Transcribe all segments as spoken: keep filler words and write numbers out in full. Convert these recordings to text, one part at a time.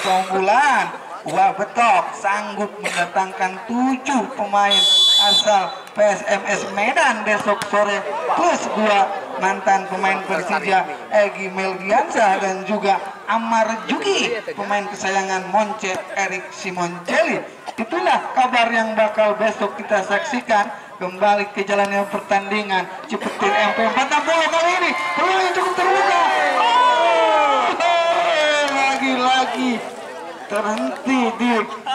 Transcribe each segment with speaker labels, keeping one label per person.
Speaker 1: keunggulan. Wah betok sanggup mendatangkan tujuh pemain asal P S M S Medan besok sore plus dua mantan pemain Persija Egy Melgiansa dan juga Amar Juki pemain kesayangan Monce Erik Simoncelli. Itulah kabar yang bakal besok kita saksikan. Kembali ke jalannya pertandingan Cipetir M P empat enam puluh kali ini peluang yang cukup terbuka. Oh, lagi-lagi terhenti di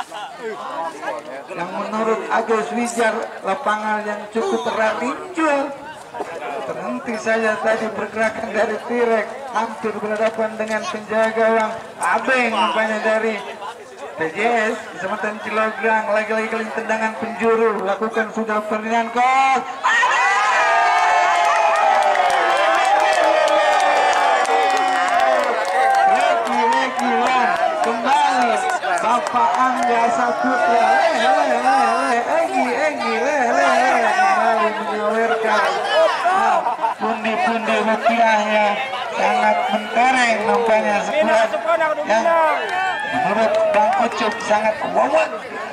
Speaker 1: yang menurut Agus Wijar lapangan yang cukup terlancur. Terhenti saja tadi pergerakan dari Tirek, hampir berhadapan dengan penjaga gawang Abeng nampaknya dari P J S. Kesempatan Cilograng, lagi-lagi kali tendangan penjuru lakukan sudah Ferdinand Kos. Lagi-lagian kembali Bapak Angga Saputra Egy Egy kembali menyawerkan pundi-pundi rupiahnya sangat mentereng nampaknya skuad yang menurut Bang Ucup sangat wawat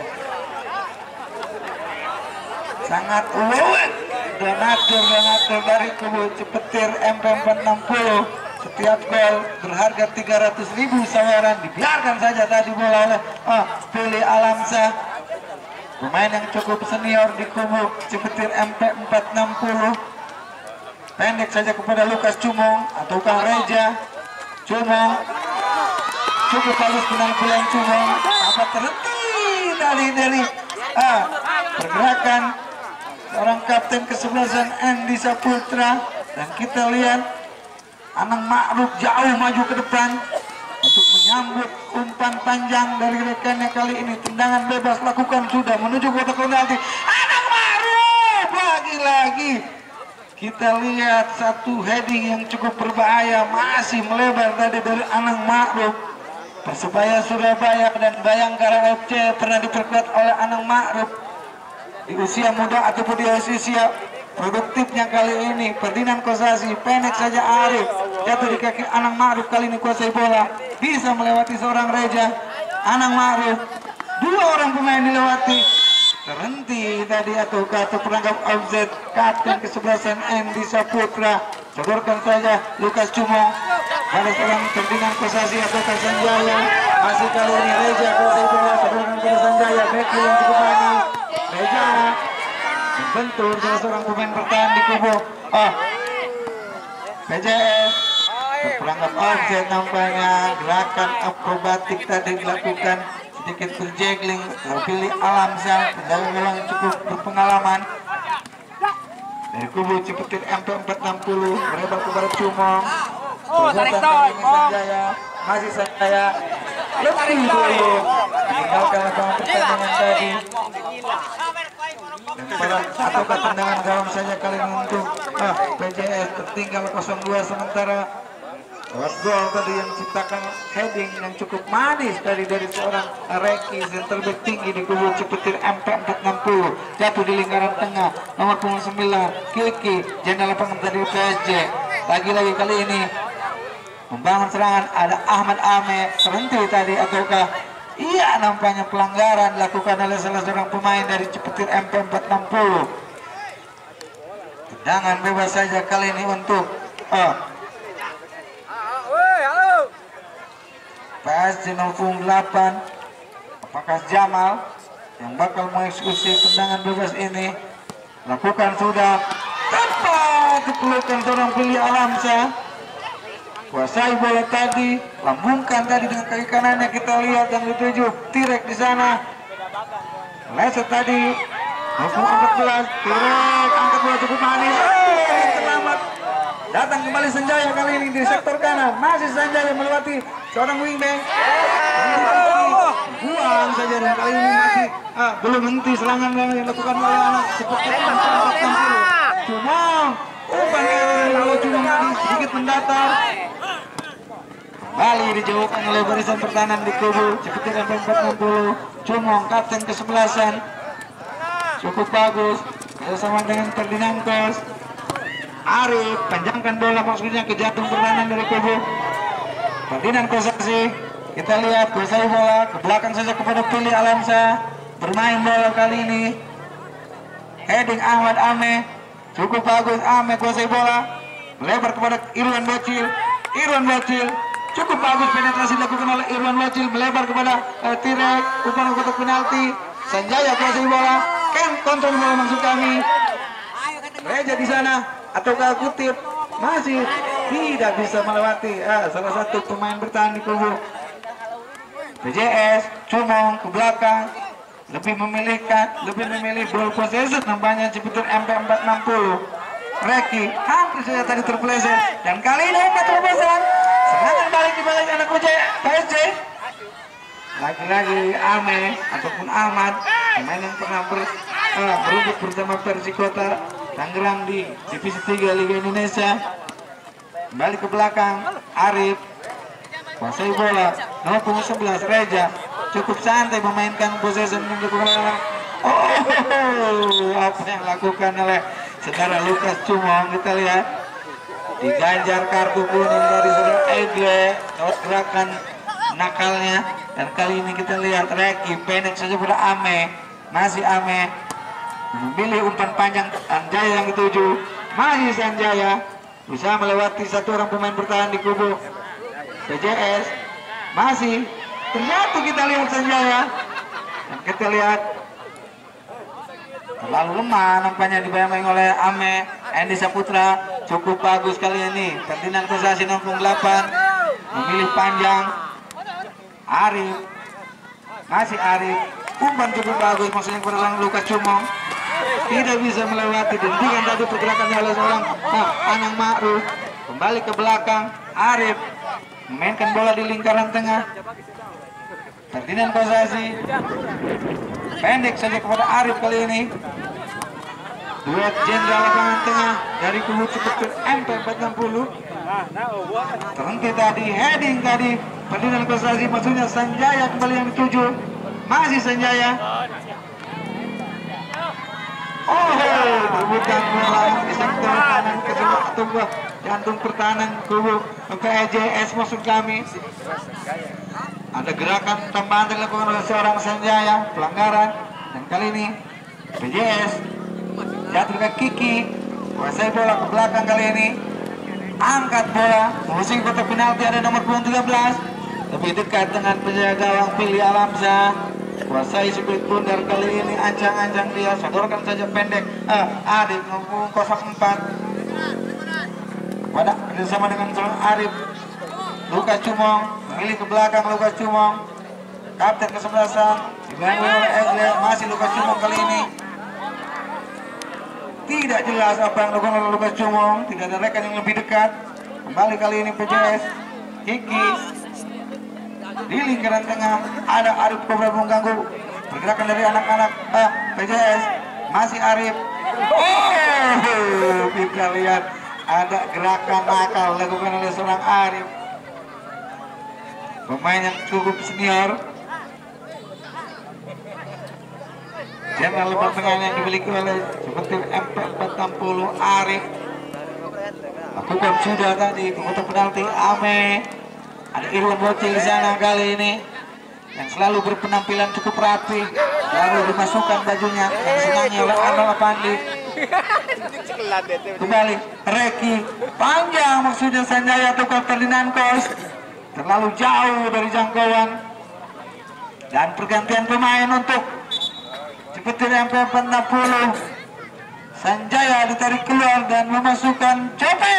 Speaker 1: sangat wawat donatur-donatur dari kubu Cipetir M P empat enam puluh. Setiap gol berharga tiga ratus ribu saweran dibiarkan saja tadi bola oleh oh, Billy Alamsa, pemain yang cukup senior di kubu Cipetir M P empat enam puluh. Pendek saja kepada Lukas Cumong atau Kang Reja. Cumong cukup bagus penampilan Cumong, apa terhenti dari dari ah, pergerakan seorang kapten kesebelasan Andy Saputra. Dan kita lihat Anang Ma'ruf jauh maju ke depan untuk menyambut umpan panjang dari rekannya. Kali ini tendangan bebas lakukan sudah menuju kotak penalti. Anang Ma'ruf lagi-lagi kita lihat satu heading yang cukup berbahaya masih melebar tadi dari Anang Ma'ruf. Persebaya Surabaya dan Bayangkara F C pernah diperkuat oleh Anang Ma'ruf di usia muda ataupun di usia produktifnya. Kali ini Ferdinand Kosasi pendek saja Arif jatuh di kaki Anang Ma'ruf. Kali ini kuasai bola bisa melewati seorang Reja. Anang Ma'ruf dua orang pemain dilewati, terhenti tadi atau atau perangkap offset kapten kesebelasan Andy Saputra. Cegorkan saja Lukas Cumong pada seorang Ferdinand Kosasi atau Sanjaya. Masih kali ini Reja kuasai bola, cegorkan pada Sanjaya. Becky yang cukup manis, Reja bentur salah seorang pemain bertahan di kubu oh, P J S. Perangkap offset nampaknya gerakan akrobatik tadi dilakukan sedikit berjegling. Terpilih Alamsa, pendahulu memang cukup berpengalaman dari kubu Cipetir M P empat enam puluh. Berebar kepada Cumong, Sanjaya, masih Sanjaya lebih dulu meninggalkan lapangan pertandingan tadi. Dan pada satu tendangan gawang saja kali ini untuk ah, P J S tertinggal nol dua. Sementara lewat gol tadi yang ciptakan heading yang cukup manis dari dari seorang Reki center back tinggi di kubu Cipetir M P empat enam puluh. Jatuh di lingkaran tengah nomor punggung sembilan Kiki jendela lapangan dari P S J. Lagi-lagi kali ini membangun serangan ada Ahmad Ame, terhenti tadi ataukah iya nampaknya pelanggaran dilakukan oleh salah seorang pemain dari Cipetir M P empat enam puluh. Tendangan bebas saja kali ini untuk oh, P S J nol delapan. Apakah Jamal yang bakal mengeksekusi tendangan bebas ini? Lakukan sudah tepat dipelukan seorang Billy Alamsa. Kuasai bola tadi, lambungkan tadi dengan kaki kanannya. Kita lihat yang dituju Tirek di sana. Leset tadi nomor empat belas Tirek angkat bola cukup manis. Eh, terlambat. Datang kembali Sanjaya kali ini di sektor kanan. Masih Sanjaya melewati seorang wingback. Buang saja dan kali ini masih ah, belum henti serangan yang dilakukan oleh anak seperti Cumong. Umpan lalu Cumong tadi sedikit mendatar. Kembali dijauhkan oleh barisan pertahanan di kubu Cipetir M P empat enam puluh. Cumong kapten kesebelasan cukup bagus bersama dengan Ferdinand Kos. Arif panjangkan bola maksudnya ke jantung pertahanan dari kubu Ferdinand Kosasi. Kita lihat kuasai bola ke belakang saja kepada Pilih Alamsa, bermain bola kali ini. Heading Ahmad Ame, cukup bagus. Ame kuasai bola, melebar kepada Irwan Bocil. Irwan Bocil, cukup bagus penetrasi dilakukan oleh Irwan Bocil, melebar kepada uh, Tirek, umpan kotak penalti. Sanjaya kuasai bola, Ken kontrol bola maksud kami. Reja di sana ataukah Kutip masih tidak bisa melewati ah, salah satu pemain bertahan di kubu P J S. Cumong ke belakang, lebih memilihkan, lebih memilih ball possession nampaknya Ciputir M P empat enam puluh. Reki hampir saja tadi terpeleset dan kali ini umpan terobosan. Serangan balik di balik anak P S J. Lagi-lagi Ame ataupun Ahmad, pemain yang pernah ber, uh, berubah bersama Persikota Tangerang di Divisi tiga Liga Indonesia. Kembali ke belakang, Arif kuasai bola, nomor punggung sebelas Reja cukup santai memainkan possession untuk bola. Oh, apa yang dilakukan oleh saudara Lukas Cumong, kita lihat diganjar kartu kuning dari saudara Egle lewat gerakan nakalnya. Dan kali ini kita lihat Reki pendek saja pada Ame, masih Ame memilih umpan panjang Sanjaya yang dituju, masih Sanjaya bisa melewati satu orang pemain bertahan di kubu P J S. Masih terjatuh, kita lihat Sanjaya dan kita lihat terlalu lemah nampaknya dibayang oleh Ame. Andy Saputra cukup bagus kali ini. Ferdinand Kosasi nomor punggung delapan memilih panjang. Arif, masih Arif, umpan cukup bagus maksudnya kepada Lukas Cumong, tidak bisa melewati. Dihentikan tadi pergerakan oleh seorang nah, Anang Ma'ruf. Kembali ke belakang, Arif memainkan bola di lingkaran tengah. Ferdinand Kosasi pendek saja kepada Arif kali ini. Duet jenderal lapangan tengah dari kubu Ciputir M P empat enam puluh. Terhenti tadi, heading tadi Ferdinand Kosasi, maksudnya Sanjaya kembali yang dituju, masih Sanjaya. Oh, berebutan bola di sektor kanan ke sebelah tunggu jantung pertahanan kubu P J S maksud kami. Ada gerakan tambahan dilakukan oleh seorang Sanjaya, pelanggaran, dan kali ini P J S jatuh ke Kiki, kuasai bola ke belakang kali ini, angkat bola, mengusung kotak penalti ada nomor punggung tiga belas, lebih dekat dengan penjaga gawang Pilih Alamsa, kuasai sudut bundar kali ini, ancang-ancang dia, sodorkan saja pendek, eh, Adik nomor punggung nol empat, pada bersama dengan seorang Arif, Lukas Cumong, memilih ke belakang Lukas Cumong, kapten kesebelasan, dibantu oleh Egle, masih Lukas Cumong kali ini. Tidak jelas apa yang dilakukan oleh Lukas Cumong, tidak ada rekan yang lebih dekat. Kembali kali ini P J S, Kiki di lingkaran tengah, ada Arif Kobra mengganggu pergerakan dari anak-anak ah, P J S, masih Arif. Oh, kita lihat ada gerakan nakal dilakukan oleh seorang Arif, pemain yang cukup senior. Jenderal lebar tengah yang dimiliki oleh seperti M P empat enam puluh Arif lakukan sudah tadi ke kotak penalti. Ame, ada Irwan Bocil di sana kali ini yang selalu berpenampilan cukup rapi, lalu dimasukkan bajunya yang senangnya oleh Anwar Apandi. Kembali Reki panjang, maksudnya Sanjaya atau Ferdinand Kos terlalu jauh dari jangkauan, dan pergantian pemain untuk Ciputir M P empat enam puluh. Sanjaya ditarik keluar dan memasukkan Cope.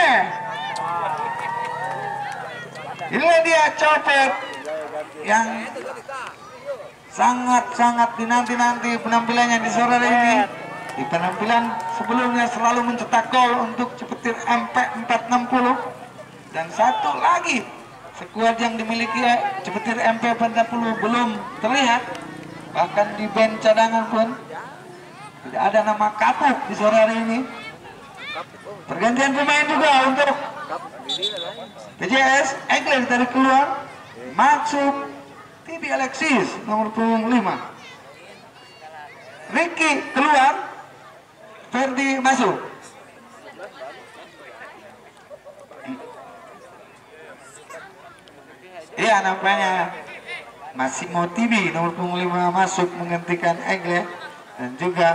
Speaker 1: Inilah dia Cope yang sangat-sangat dinanti-nanti penampilannya di sore hari ini. Di penampilan sebelumnya selalu mencetak gol untuk Ciputir M P empat enam puluh. Dan satu lagi skuad yang dimiliki Ciputir M P empat enam puluh belum terlihat. Bahkan di band cadangan pun tidak ada nama Kapuk di sore hari ini. Pergantian pemain juga untuk P J S, Egle ditarik keluar, masuk Tibi Alexis nomor punggung lima, Ricky keluar, Ferdi masuk. Ya, Iya nampaknya Massimo Tibi nomor punggung lima masuk menggantikan Egle, dan juga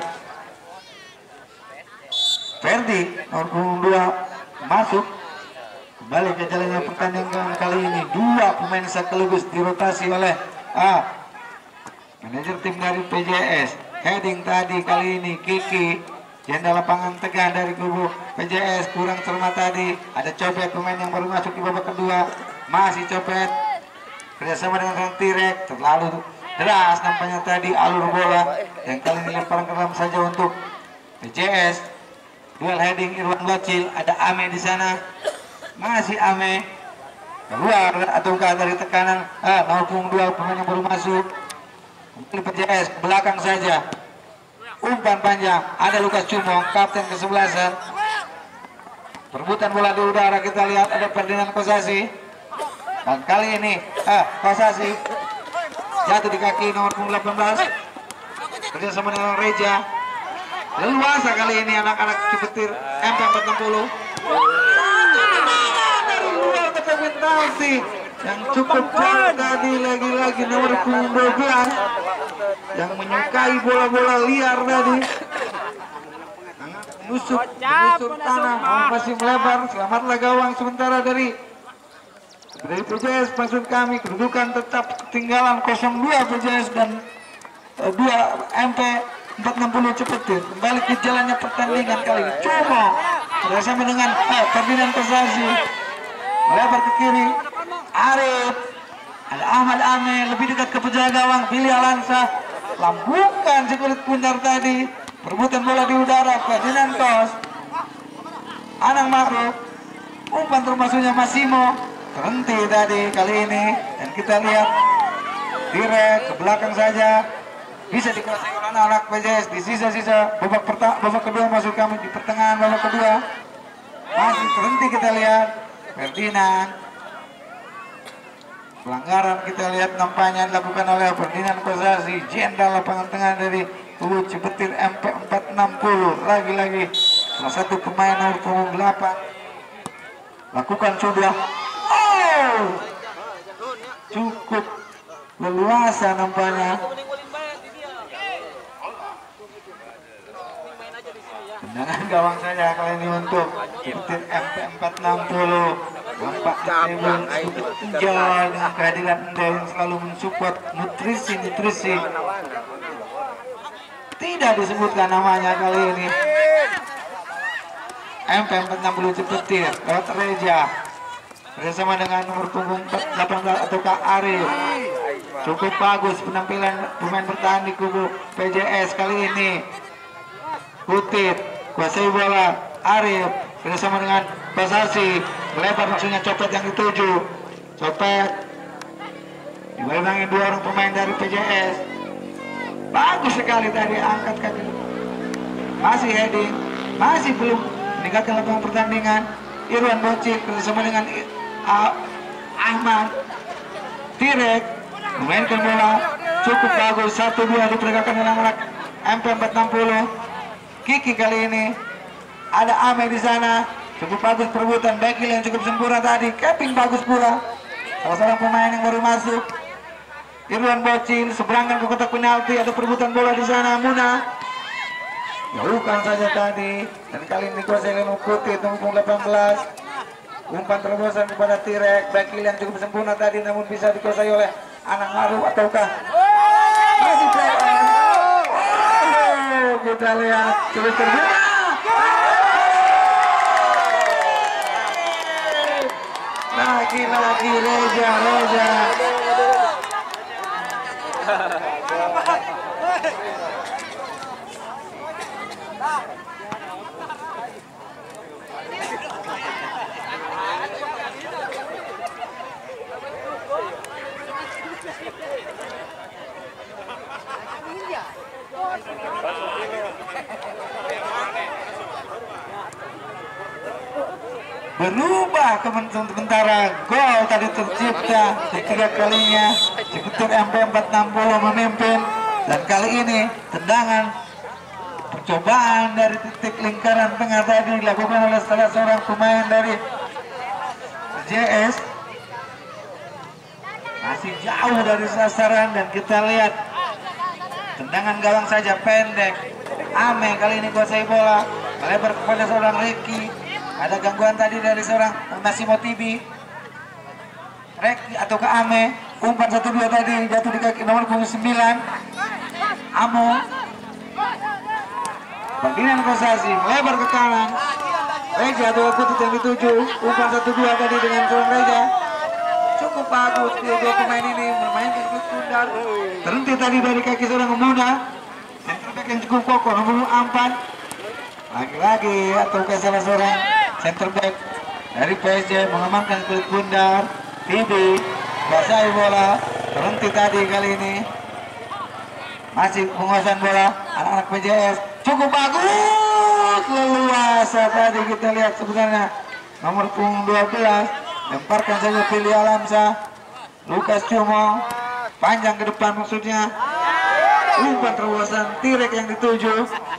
Speaker 1: Ferdi nomor punggung dua masuk kembali ke jalannya pertandingan kali ini. Dua pemain sekaligus dirotasi oleh ah, manajer tim dari P J S. Heading tadi kali ini Kiki, jendela lapangan tegak dari kubu P J S kurang cermat tadi. Ada Copet pemain yang baru masuk di babak kedua, masih Copet kerjasama dengan sang Tirek, terlalu deras nampaknya tadi alur bola, yang kali ini lemparan ke dalam saja untuk P J S. Duel heading Irwan Bocil, ada Ame di sana, masih Ame keluar ataukah dari tekanan ah, nomor punggung dua pemain yang baru masuk. Kembali P J S belakang saja, umpan panjang, ada Lukas Cumong kapten kesebelasan. Perebutan bola di udara, kita lihat ada Ferdinand Kosasi. Dan kali ini ah, Kosasi jatuh di kaki nomor punggung delapan belas kerjasama dengan Reja. Leluasa kali ini anak-anak Cipetir M P empat enam puluh dari luar kotak penalti yang cukup jauh tadi. Lagi-lagi nomor punggung dua belas yang menyukai bola-bola liar tadi, menusuk menusuk tanah, masih melebar. Selamatlah gawang sementara dari dari P J S. Maksud kami kedudukan tetap ketinggalan nol dua P J S dan uh, dua M P empat enam puluh Cipetir. Kembali ke jalannya pertandingan kali ini. Cuma bersama dengan eh, Ferdinand Kosasi melebar ke kiri. Arif, ada Ahmad Ame lebih dekat ke penjaga gawang. Billy Alansa lambungkan sekulit pundar tadi. Perebutan bola di udara. Ferdinand Kos, Anang Makhluk, umpan termasuknya Massimo terhenti tadi kali ini, dan kita lihat Tirek ke belakang saja bisa dikuasai oleh anak P J S di sisa-sisa babak pertama. Babak kedua masuk kami di pertengahan babak kedua masih terhenti. Kita lihat Ferdinand, pelanggaran kita lihat nampaknya dilakukan oleh Ferdinand Kosasi, jenderal lapangan tengah dari kubu Cipetir M P empat enam puluh. Lagi-lagi salah satu pemain nomor punggung delapan lakukan sudah oh, cukup leluasa nampaknya. Tendangan gawang saja kali ini untuk Cipetir M P empat enam puluh. Nampak Tebel cukup tinggal dengan kehadiran Anda yang selalu mensupport nutrisi-nutrisi. Tidak disebutkan namanya kali ini. M P empat enam puluh Cipetir lewat Reja bersama dengan nomor punggung delapan belas atau Kak Arif. Cukup bagus penampilan pemain bertahan di kubu P J S kali ini. Kutit kuasai bola, Arif bersama dengan Basasi melebar maksudnya Copet yang dituju. Copet dibarengi dua orang pemain dari P J S. Bagus sekali tadi angkat kaki, masih heading, masih belum meningkatkan lapangan pertandingan. Irwan Bocil bersama dengan uh, Ahmad Tirek memainkan bola cukup bagus. Satu dua diperagakan oleh anak M P empat enam puluh. Kiki kali ini ada Ame di sana, cukup bagus perebutan. Bekil yang cukup sempurna tadi, capping bagus pula salah seorang pemain yang baru masuk. Irwan Bocil seberangkan ke kotak penalti, ada perebutan bola di sana. Muna jauhkan saja tadi, dan kali ini dikuasai oleh Kutit nomor delapan belas. Umpan terobosan kepada Tirek, Bekil yang cukup sempurna tadi namun bisa dikuasai oleh Anang Maru ataukah masih pelan. Oh, kita lihat terus terbuka. Lagi-lagi Reja, Reja. Berubah sementara gol tadi tercipta ketiga kalinya. Cipetir M P empat enam puluh memimpin, dan kali ini tendangan percobaan dari titik lingkaran tengah tadi dilakukan oleh salah seorang pemain dari J S. masih jauh dari sasaran dan kita lihat tendangan gawang saja pendek. Ame kali ini kuasai bola, melebar kepada seorang Reki. Ada gangguan tadi dari seorang Massimo Tibi. Reki atau ke Ame, umpan satu dua tadi jatuh di kaki nomor punggung sembilan. Amo Ferdinand Kosasi melebar ke kanan. Reja atau Kutut yang dituju, umpan satu dua tadi dengan seorang Reja. Cukup bagus dia dua pemain ini bermain ke pundar. Terhenti tadi dari kaki seorang pemuda. Center back yang cukup kokoh nomor empat. Lagi-lagi atau ke salah seorang center back dari P S J mengamankan kulit bundar. Tibi basai bola, terhenti tadi kali ini. Masih penguasaan bola anak-anak P J S. Cukup bagus, leluasa tadi kita lihat sebenarnya nomor punggung dua belas. Lemparkan saja pilih Alamsa. Lukas Cumong panjang ke depan maksudnya. Umpan terobosan Tirek yang dituju.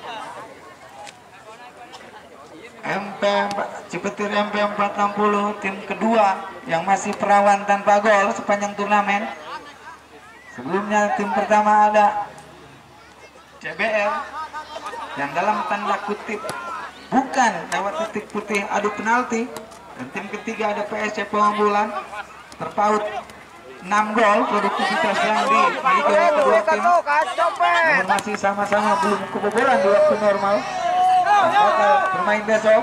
Speaker 1: M P Cipetir M P empat enam puluh, tim kedua yang masih perawan tanpa gol sepanjang turnamen. Sebelumnya tim pertama ada C B R yang dalam tanda kutip bukan lewat titik putih adu penalti, dan tim ketiga ada P S C Pemambulan terpaut enam gol produktivitas yang dimiliki oleh kedua tim, namun masih sama-sama belum kebobolan di waktu normal. Bakal bermain besok.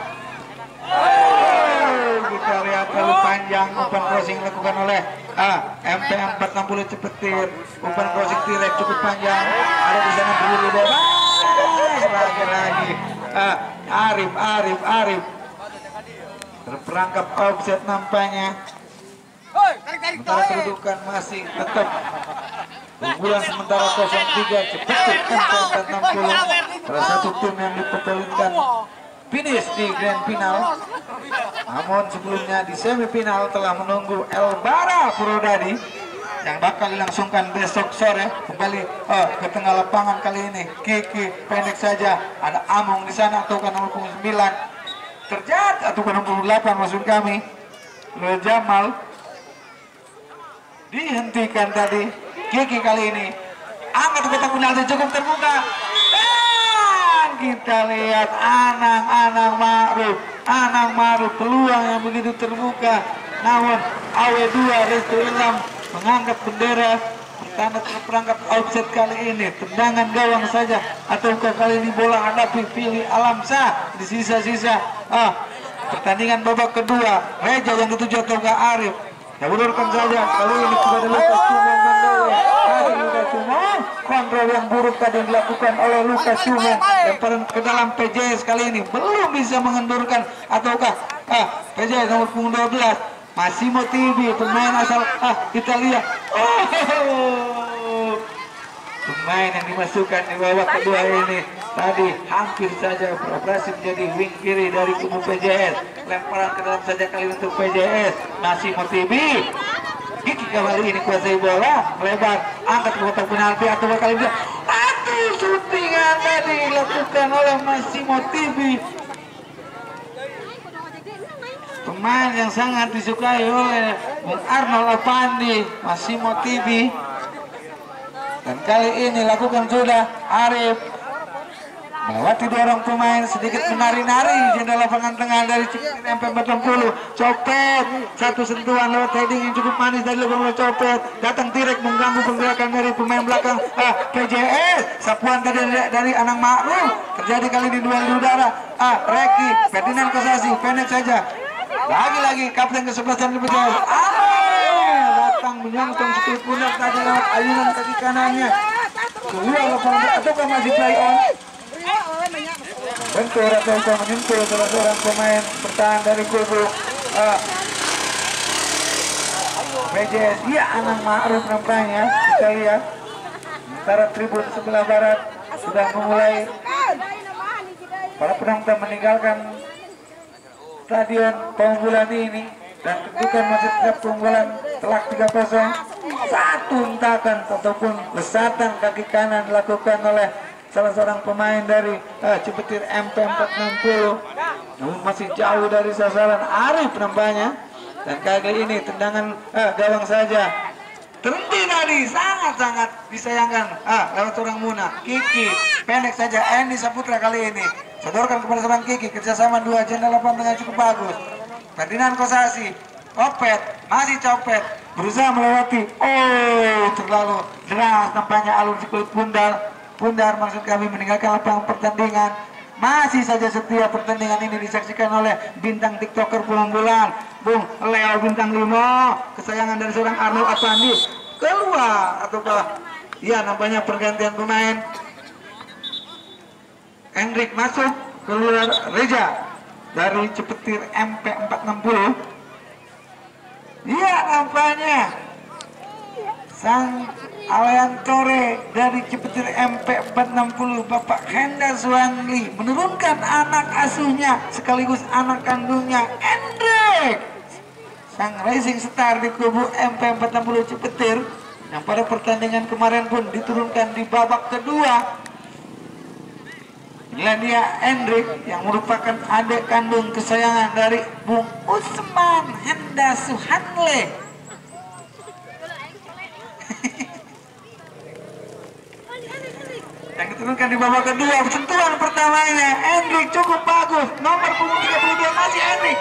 Speaker 1: Oh, kita lihat terlalu panjang umpan crossing dilakukan oleh ah, M P empat enam puluh Cipetir. Umpan crossing Tirek cukup panjang. Ada di sana berdiri bebas. Lagi-lagi ah, Arif, Arif, Arif terperangkap offset nampaknya. Sementara kedudukan masih tetap unggulan sementara nol tiga Cipetir M P empat enam puluh, salah satu tim yang dipertandingkan finish di grand final. Namun sebelumnya di semifinal telah menunggu Elbara Purwodadi yang bakal dilangsungkan besok sore kembali oh, ke tengah lapangan kali ini. Kiki pendek saja, ada Among di sana atau kan nomor sembilan terjat atau kan nomor delapan maksud kami. Lalu Jamal dihentikan tadi. Kiki kali ini angkat ke kotak penalti cukup terbuka. Dan kita lihat Anang-Anang Ma'ruf. Anang Ma'ruf peluang yang begitu terbuka. Namun A W dua Restu Ilham mengangkat bendera bertanda terperangkap offset kali ini. Tendangan gawang saja ataukah kali ini bola hadapi pilih Alamsa di sisa-sisa ah, pertandingan babak kedua. Reja yang dituju ataukah Arif. Ya ulurkan saja kali ini kepada Lukas Cumong Mandowe. Tadi Lukas Cumong kontrol yang buruk tadi dilakukan oleh Lukas Cumong. Lemparan ke dalam P J S kali ini belum bisa mengendurkan ataukah ah, P J S nomor punggung dua belas Massimo Tibi pemain asal ah, Italia. Oh, pemain yang dimasukkan di babak kedua ini tadi hampir saja beroperasi menjadi wing kiri dari kubu P J S. Lemparan ke dalam saja kali untuk P J S. Massimo Tibi. Kiki kembali ini kuasai bola, melebar, angkat ke kotak penalti atau kali ini. Aduh, syutingan tadi dilakukan oleh Massimo Tibi. Pemain yang sangat disukai oleh Bung Arnold Avandi, Massimo Tibi. Dan kali ini lakukan sudah Arif melewati dua orang pemain, sedikit menari-nari di lapangan tengah dari Cipetir M P empat enam puluh. Copet, satu sentuhan lewat heading yang cukup manis dari dilakukan oleh Copet. Datang Tirek mengganggu pergerakan dari pemain belakang ah, P J S. Sapuan tadi dari, dari Anang Ma'ruf. Terjadi kali di duel di udara. Ah, Reki, Ferdinand Kosasi, pendek saja. Lagi-lagi kapten kesebelasan di P J S. Ah, datang menyongtong sekali pundak tadi lewat ayunan kaki kanannya. Keluar lapangan ataukah masih play on? Bentur atau menyentuh salah seorang pemain bertahan dari kubu uh, P J S. Iya, Anang Ma'ruf nampaknya kita lihat. Sementara tribun sebelah barat sudah memulai para penonton meninggalkan stadion Pemambulan ini, dan kedudukan masih tetap keunggulan telak tiga kosong. Satu hentakan ataupun lesatan kaki kanan dilakukan oleh salah seorang pemain dari uh, Cipetir M P empat enam puluh, namun masih jauh dari sasaran. Arif nampaknya, dan kali ini tendangan uh, gawang saja. terhenti tadi, sangat-sangat disayangkan. Ah, lewat seorang Muna, Kiki, pendek saja. Andy Saputra kali ini sodorkan kepada seorang Kiki, kerjasama dua jenderal lapangan tengah cukup bagus. Ferdinand Kosasi, Opet, masih Copet, berusaha melewati. Oh, terlalu deras nampaknya alur sikut Pundar. Pundar maksud kami meninggalkan lapangan pertandingan. Masih saja setiap pertandingan ini disaksikan oleh bintang tiktoker pengunggulan Bung Leo bintang lima, kesayangan dari seorang Arnold Apandi. Keluar ataukah ya nampaknya pergantian pemain. Hendrik masuk, keluar Reja dari Cepetir M P empat enam nol. Iya nampaknya sang Alayan Tore dari Cepetir M P empat enam nol Bapak Henda Suwanli menurunkan anak asuhnya sekaligus anak kandungnya Hendrik, sang rising star di kubu M P empat enam nol Cepetir yang pada pertandingan kemarin pun diturunkan di babak kedua. Inilah dia Hendrik yang merupakan adik kandung kesayangan dari Bung Usman Henda Suhanle. Yang diturunkan di babak kedua, sentuhan pertamanya Hendrik cukup bagus, nomor punggung tiga puluh dua masih Hendrik.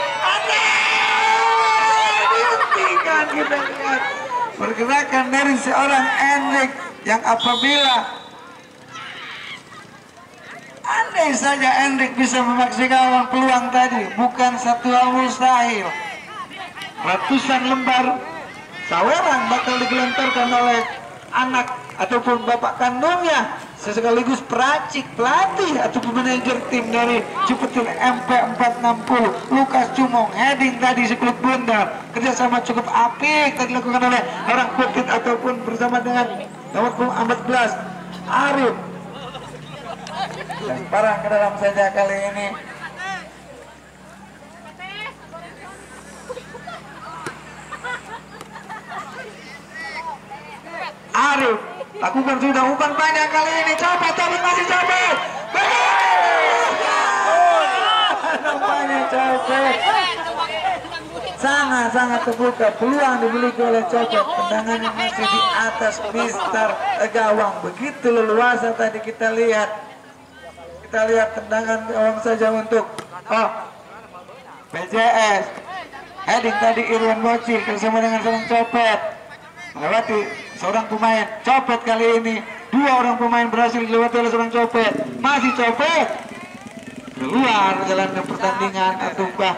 Speaker 1: Dihentikan, kita lihat pergerakan dari seorang Hendrik yang apabila andai saja Hendrik bisa memaksimalkan peluang tadi, bukan satu hal mustahil. Ratusan lembar saweran bakal digelontorkan oleh anak ataupun bapak kandungnya, sekaligus peracik pelatih ataupun manajer tim dari Cepetir M P empat enam nol Lukas Cumong. Heading tadi sekelut bundar, kerjasama cukup apik tadi dilakukan oleh orang Putit ataupun bersama dengan nomor punggung empat belas Arif. Dan parang ke dalam saja kali ini. Arif lakukan sudah umpan panjang kali ini, coba tapi masih coba. Nampaknya Copet sangat-sangat terbuka, peluang dimiliki oleh Copet. Tendangannya masih di atas Mister gawang, begitu leluasa tadi kita lihat. Kita lihat tendangan gawang saja untuk oh P J S. Heading tadi Irwan Bocil bersama dengan seorang Copet melewati seorang pemain. Copet kali ini dua orang pemain berhasil dilewati oleh seorang Copet. Masih Copet keluar jalannya pertandingan ataukah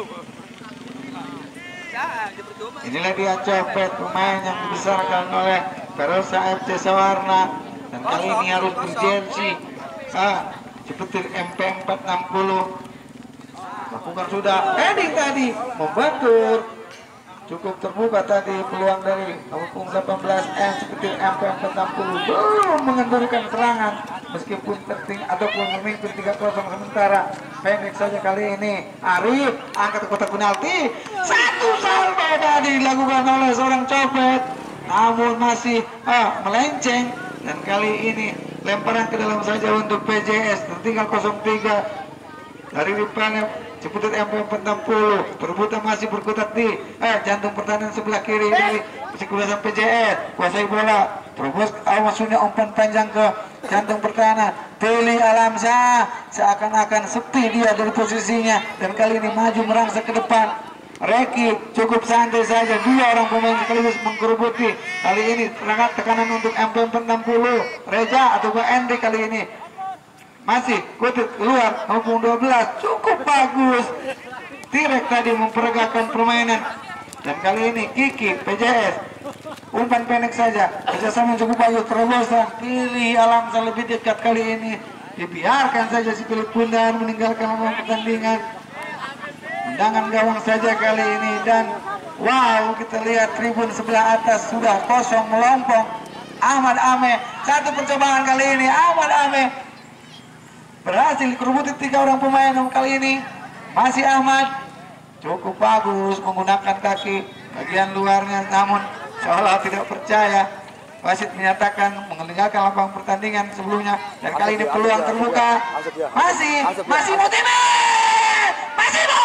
Speaker 1: inilah dia Copet, pemain yang dibesarkan oleh Perosa F C Sawarna dan kali ini harus berjensi ah, Cepetir M P empat enam nol lakukan sudah heading tadi membantu. Cukup terbuka tadi peluang dari nomor punggung delapan belas M Cepetir M P empat enam nol belum mengendalikan serangan meskipun terting ataupun memimpin tiga kosong sementara. Pendek saja kali ini Arif angkat ke kotak penalti, satu salvo tadi dilakukan oleh seorang Copet namun masih ah, melenceng dan kali ini lemparan ke dalam saja untuk P J S. Tertinggal nol tiga dari depannya Cepetir M P empat enam nol. Perebutan masih berkutat di eh, jantung pertahanan sebelah kiri dari kesekuasaan P J S. Kuasai bola, terus awasnya umpan panjang ke jantung pertahanan. Tili Alamsyah seakan-akan sepi dia dari posisinya dan kali ini maju merangsek ke depan. Reki cukup santai saja, dua orang pemain sekaligus menggerubuti. Kali ini serangan tekanan untuk M P empat enam nol. Reja atau Hendrik kali ini masih Kutit keluar maupun dua belas cukup bagus. Tirek tadi memperagakan permainan dan kali ini Kiki P J S umpan pendek saja, kerjasama cukup bagus. Terobosan pilih Alamsyah lebih dekat kali ini dibiarkan saja si Pilih Pundar meninggalkan lapangan pertandingan. Tendangan gawang saja kali ini dan wow, kita lihat tribun sebelah atas sudah kosong melompong. Ahmad Ame satu percobaan kali ini Ahmad Ame berhasil dikerubuti tiga orang pemain kali ini. Masih Ahmad cukup bagus menggunakan kaki bagian luarnya namun seolah tidak percaya. Wasit menyatakan meninggalkan lapangan pertandingan sebelumnya dan kali ini peluang terbuka. Masih masih Mutime masih Mo.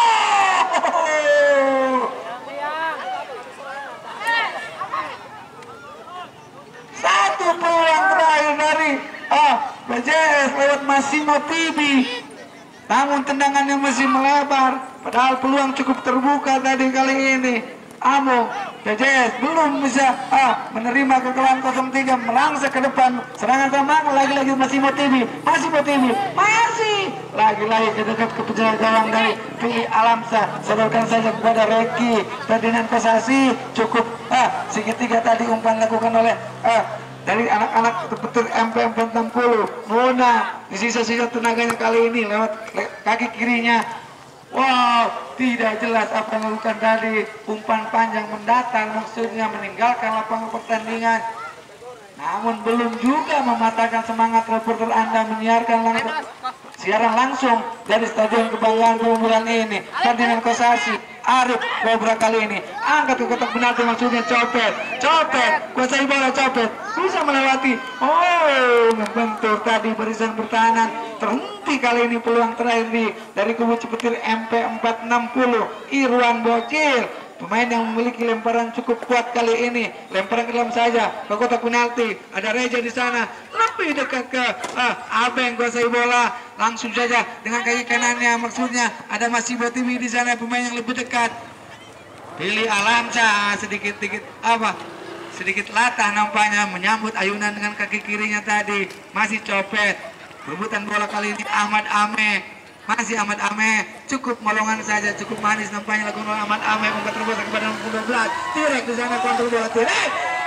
Speaker 1: Oh, B J S lewat Massimo Tibi. Namun tendangannya masih melebar. Padahal peluang cukup terbuka tadi kali ini. Amo, B J S belum bisa ah, menerima kekalahan nol tiga, melangsek ke depan. Serangan semangat lagi-lagi Massimo Tibi. Massimo Tibi masih lagi-lagi ke dekat ke penjaga gawang dari P I Alamsa. Sodorkan saja kepada Reki Ferdinand Kosasi. Cukup ah, segitiga tadi umpan lakukan oleh ah, dari anak-anak petir M P empat enam puluh. Nona di sisa-sisa tenaganya kali ini lewat le kaki kirinya. Wow, tidak jelas apa yang dilakukan tadi. Umpan panjang mendatar, maksudnya meninggalkan lapangan pertandingan. Namun belum juga mematahkan semangat reporter Anda menyiarkan langsung siaran langsung dari Stadion Kebanggaan Pemulihan ini. Ferdinand Kosasi, Arif Cobra kali ini angkat ke kotak penalti, maksudnya copet, copet, kuasai bola, copet, bisa melewati. Oh, membentur tadi barisan pertahanan. Terhenti kali ini peluang terakhir di dari kubu Cipetir M P empat enam puluh. Irwan Bocil, pemain yang memiliki lemparan cukup kuat kali ini. Lemparan ke dalam saja ke kotak penalti. Ada Reja di sana, lebih dekat ke ah, Abeng kuasai bola. Langsung saja dengan kaki kanannya, maksudnya ada Massimo Tibi di sana, pemain yang lebih dekat. Pilih Alamsa sedikit-sedikit apa? Sedikit latah nampaknya menyambut ayunan dengan kaki kirinya tadi. Masih copet. Rebutan bola kali ini Ahmad Ame. Masih Ahmad Ame, cukup molongan saja, cukup manis nampaknya lakukan oleh Ahmad Ame. Umpan terbuka kepada nomor dua belas. Tirek di sana, kontrol bola Tirek.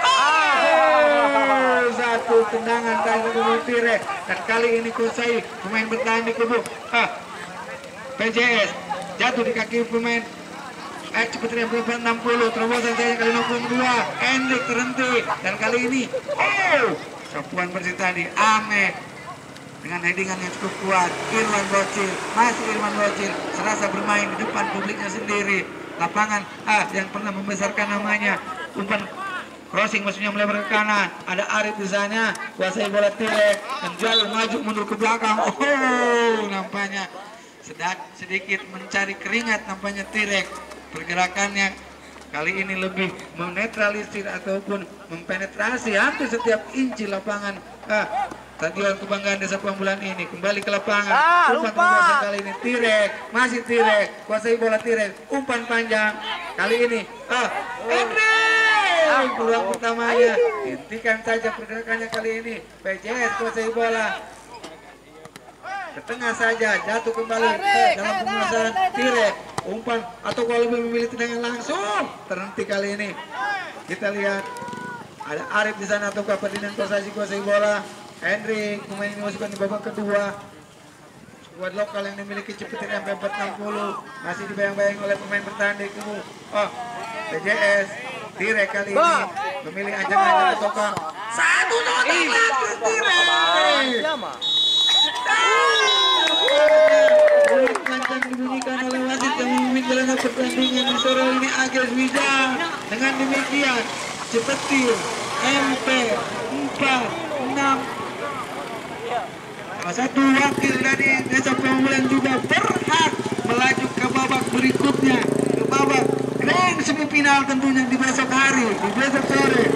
Speaker 1: Oh, satu tendangan tadi dari Tirek. Dan kali ini Kosai, pemain bertahan di kubu ah, P J S, jatuh di kaki pemain eh Cipetir M P empat enam puluh. Terobosan saja kali nomor dua. Endek terhenti. Dan kali ini oh, sapuan bersih tadi Ame dengan headingan yang cukup kuat. Irwan Bocil, masih Irwan Bocil, serasa bermain di depan publiknya sendiri. Lapangan ah yang pernah membesarkan namanya. Umpan crossing maksudnya melebar ke kanan. Ada Arif di sana, kuasai bola Tirek dan jauh maju mundur ke belakang. Oh, nampaknya sedang sedikit mencari keringat nampaknya Tirek. Pergerakannya kali ini lebih menetralisir ataupun mempenetrasi hampir setiap inci lapangan ah, Stadion Kebanggaan Desa Pemulihan ini. Kembali ke lapangan. Ah, umpan kali ini Tirek, masih Tirek, kuasai bola Tirek. Umpan panjang kali ini. Ah, Andre! Ah, peluang pertamanya. Hentikan saja pergerakannya kali ini. P J S kuasai bola. Ke tengah saja, jatuh kembali ke dalam penguasaan Tirek. Umpan atau kalau lebih memilih tendangan langsung. Terhenti kali ini. Kita lihat ada Arif di sana atau Ferdinand Kosasi kuasai bola. Henry, pemain ini masukkan di babak kedua. Skuad lokal yang dimiliki Cipetir M P empat enam puluh masih dibayang-bayang oleh pemain bertahan di kubu oh, P J S. Tirek kali ini memilih anjang-anjang ataukah satu nota lagi Tirek. Kencang dibunyikan oleh wasit yang memimpin jalannya pertandingan di sore ini Agnes Wija. Dengan demikian Cipetir M P empat enam salah satu wakil dari Desa Pemulihan juga berhak melaju ke babak berikutnya, ke babak grand semifinal tentunya di besok hari, di besok sore.